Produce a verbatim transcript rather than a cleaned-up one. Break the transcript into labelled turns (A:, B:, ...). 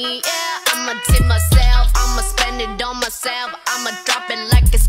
A: Yeah, I'ma tip myself, I'ma spend it on myself, I'ma drop it like it's